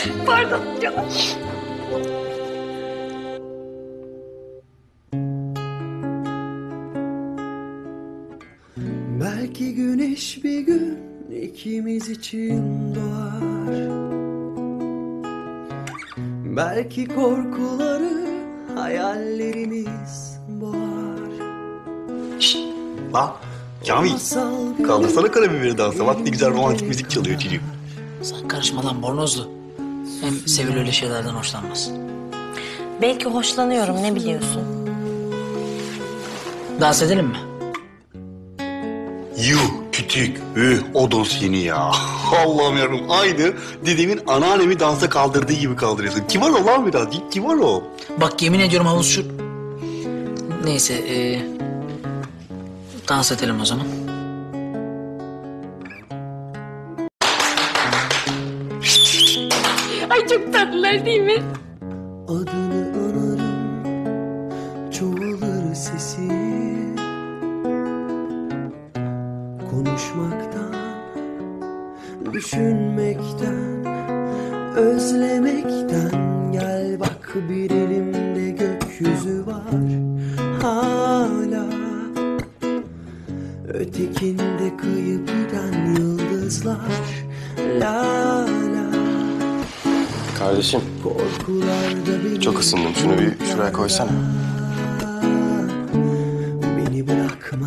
Pardon canım. Belki güneş bir gün ikimiz için doğar. Belki korkuları hayallerimiz boğar. Şşt, bak Kamil, kaldırsana karabiberi dansa. Bak ne güzel romantik müzik çalıyor çocuğum. Sen karışma lan bornozlu. Hem Sevil öyle şeylerden hoşlanmaz. Belki hoşlanıyorum, ne biliyorsun? Dans edelim mi? Yuh, kütük, odun seni ya. Allah'ım yarabbim, aynı dedemin anneannemi dansa kaldırdığı gibi kaldırıyorsun. Kim var o lan biraz? Kim var o? Bak yemin ediyorum havuz şu... Neyse dans edelim o zaman. Ay çok tatlılar değil mi? Adını anarım, çoğalır sesi. Konuşmaktan, düşünmekten, özlemekten. Gel bak bir elimde gökyüzü var hala. Ötekinde kıyıp giden yıldızlar. La la. Kardeşim, çok ısındım. Şunu bir şuraya koysana. Beni bırakma.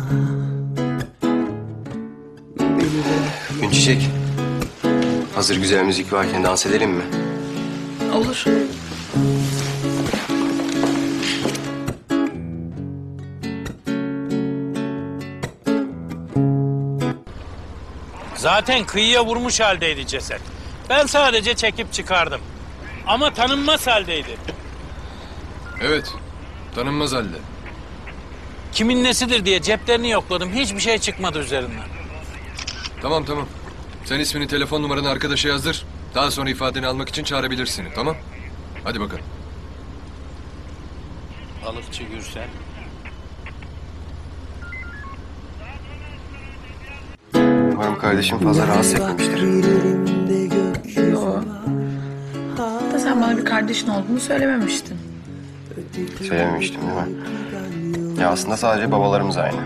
Beni bırakma. Günçiçek, hazır güzel müzik varken dans edelim mi? Olur. Zaten kıyıya vurmuş haldeydi ceset. Ben sadece çekip çıkardım. Ama tanınmaz haldeydi. Evet, tanınmaz halde. Kimin nesidir diye ceplerini yokladım. Hiçbir şey çıkmadı üzerinden. Tamam. Sen ismini, telefon numaranı arkadaşa yazdır. Daha sonra ifadeni almak için çağırabilir seni, tamam? Hadi bakalım. Balıkçı Gürsel. Umarım kardeşim fazla rahatsız etmemiştir. Yo. Da sen bana bir kardeşin olduğunu söylememiştin. Söylememiştim değil mi? Ya aslında sadece babalarımız aynı.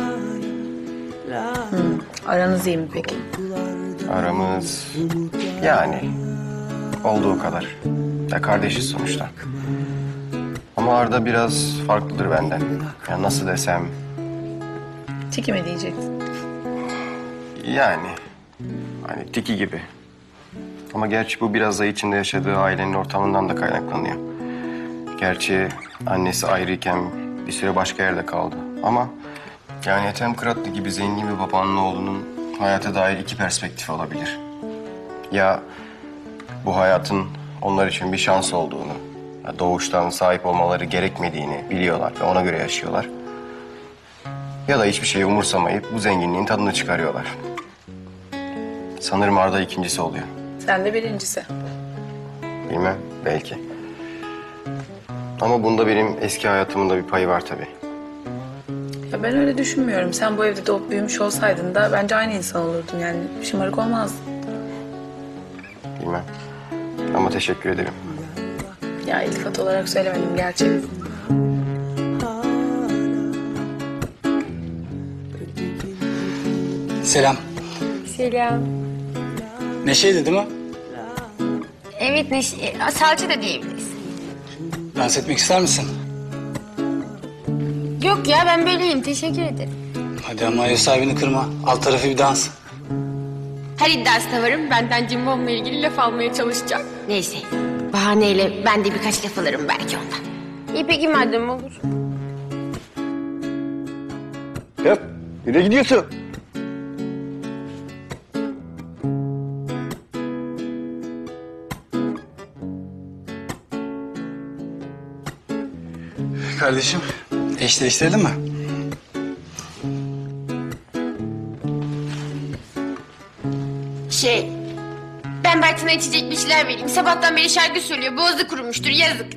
Aranız iyi mi peki? Aramız yani olduğu kadar. Ya kardeşiz sonuçta. Ama Arda biraz farklıdır benden. Ya nasıl desem Tiki mi diyecektin? yani hani tiki gibi. Ama gerçi bu biraz da içinde yaşadığı ailenin ortamından da kaynaklanıyor. Gerçi annesi ayrıyken bir süre başka yerde kaldı. Ama yani Ethem Kıratlı gibi zengin bir babanın oğlunun hayata dair iki perspektif olabilir. Ya bu hayatın onlar için bir şans olduğunu, ya doğuştan sahip olmaları gerekmediğini biliyorlar ve ona göre yaşıyorlar. Ya da hiçbir şeyi umursamayıp bu zenginliğin tadını çıkarıyorlar. Sanırım Arda ikincisi oluyor. Sen de birincisi. Bilmem, belki. Ama bunda benim eski hayatımın da bir payı var tabii. Ya ben öyle düşünmüyorum. Sen bu evde doğup büyümüş olsaydın da bence aynı insan olurdun. Yani şımarık olmazdın. Bilmem. Ama teşekkür ederim. Ya iltifat olarak söylemedim gerçek. Selam. Selam. Neşeydi değil mi? Evet salça da diyebiliriz. Dans etmek ister misin? Yok ya ben böyleyim, teşekkür ederim. Hadi ama ev sahibini kırma. Alt tarafı bir dans. Her iddiasına varım, benden cimbomla ilgili laf almaya çalışacak. Neyse, bahaneyle ben de birkaç laf alırım belki ondan. İyi peki madem olur. Ya, nereye gidiyorsun? Kardeşim, eş değiştirelim mi? Ben Bertin'e içecek bir şeyler vereyim. Sabahtan beri şarkı söylüyor, boğazı kurumuştur, yazık.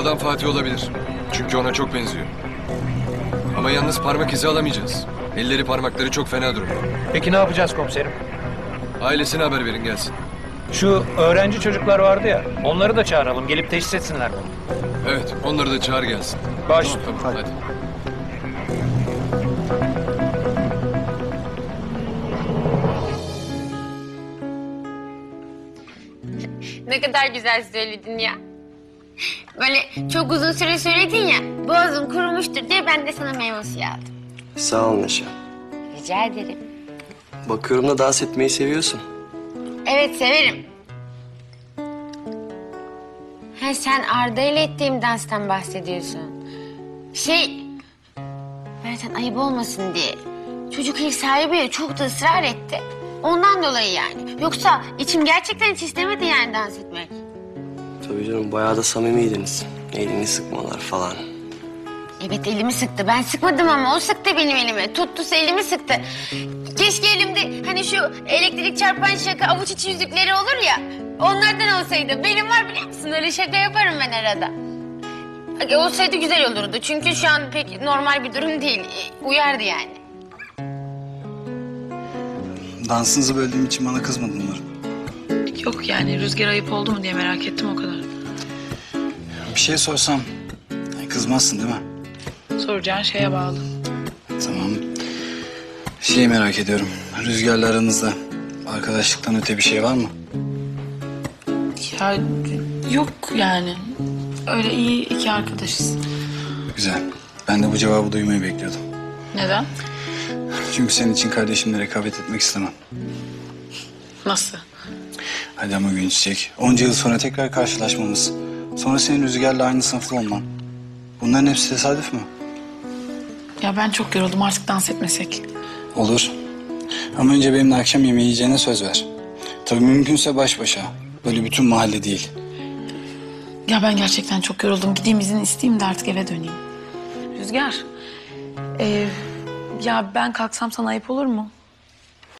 adam Fatih olabilir. Çünkü ona çok benziyor. Ama yalnız parmak izi alamayacağız. Elleri parmakları çok fena durumda. Peki ne yapacağız komiserim? Ailesine haber verin gelsin. Şu öğrenci çocuklar vardı ya, onları da çağıralım, gelip teşhis etsinler bunu. Evet, onları da çağır gelsin. Baş. Tamam, hadi. Ne kadar güzel söyledin ya. Böyle çok uzun süre söyledin ya, boğazım kurumuştur diye ben de sana meyve suyu aldım. Sağ ol Neşe. Rica ederim. Bakıyorum da dans etmeyi seviyorsun. Evet, severim. Ha, sen Arda ile ettiğim danstan bahsediyorsun. Meltem ayıp olmasın diye. Çocuk ev sahibi ya, çok da ısrar etti. Ondan dolayı yani. Yoksa içim gerçekten hiç istemedi yani dans etmek. Tabii canım, bayağı da samimiydiniz. Elini sıkmalar falan. Evet, elimi sıktı. Ben sıkmadım ama o sıktı benim elimi. Tuttu elimi sıktı. Keşke elimde hani şu elektrik çarpan şaka avuç içi yüzükleri olur ya. Onlardan olsaydı. Benim var biliyor musun? Öyle şaka yaparım ben arada. Olsaydı güzel olurdu. Çünkü şu an pek normal bir durum değil. Uyardı yani. Dansınızı böldüğüm için bana kızmadın umarım. Yok yani Rüzgar ayıp oldu mu diye merak ettim o kadar. Bir şey sorsam kızmazsın değil mi? Soracağın şeye bağlı. Tamam. Şeyi merak ediyorum. Rüzgar'la aranızda arkadaşlıktan öte bir şey var mı? Ya yok yani. Öyle iyi iki arkadaşız. Güzel. Ben de bu cevabı duymayı bekliyordum. Neden? Çünkü senin için kardeşimle rekabet etmek istemem. Nasıl? Hadi ama gün çiçek. Onca yıl sonra tekrar karşılaşmamız. Sonra senin Rüzgar'la aynı sınıfta olman. Bunların hepsi tesadüf mü? Ya ben çok yoruldum, artık dans etmesek. Olur. Ama önce benimle akşam yemeği yiyeceğine söz ver. Tabii mümkünse baş başa. Böyle bütün mahalle değil. Ya ben gerçekten çok yoruldum. Gideyim izin isteyeyim de artık eve döneyim. Rüzgar. Ya ben kalksam sana ayıp olur mu?